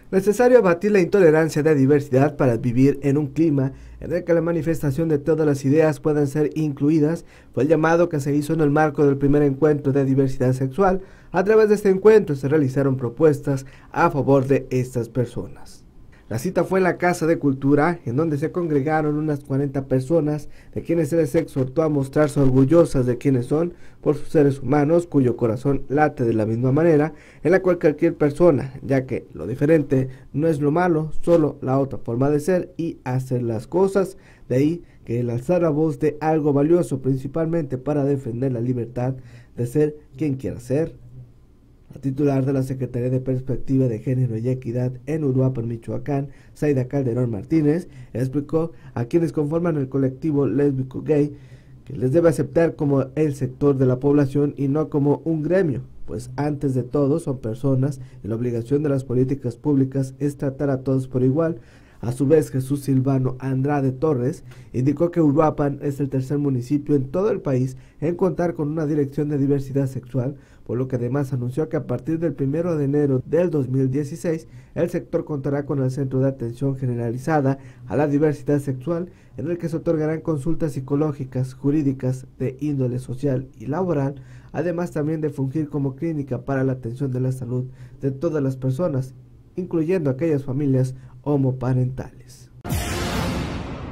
Necesario abatir la intolerancia de diversidad para vivir en un clima en el que la manifestación de todas las ideas puedan ser incluidas, fue el llamado que se hizo en el marco del primer encuentro de diversidad sexual. A través de este encuentro se realizaron propuestas a favor de estas personas. La cita fue en la Casa de Cultura, en donde se congregaron unas 40 personas, de quienes se les exhortó a mostrarse orgullosas de quienes son por sus seres humanos, cuyo corazón late de la misma manera en la cual cualquier persona, ya que lo diferente no es lo malo, solo la otra forma de ser y hacer las cosas. De ahí que el alzar la voz de algo valioso, principalmente para defender la libertad de ser quien quiera ser. La titular de la Secretaría de Perspectiva de Género y Equidad en Uruapan, Michoacán, Zaida Calderón Martínez, explicó a quienes conforman el colectivo lésbico gay que les debe aceptar como el sector de la población y no como un gremio, pues antes de todo son personas y la obligación de las políticas públicas es tratar a todos por igual. A su vez, Jesús Silvano Andrade Torres indicó que Uruapan es el tercer municipio en todo el país en contar con una dirección de diversidad sexual, por lo que además anunció que a partir del 1 de enero del 2016 el sector contará con el Centro de Atención Generalizada a la Diversidad Sexual, en el que se otorgarán consultas psicológicas, jurídicas, de índole social y laboral, además también de fungir como clínica para la atención de la salud de todas las personas, incluyendo aquellas familias homoparentales.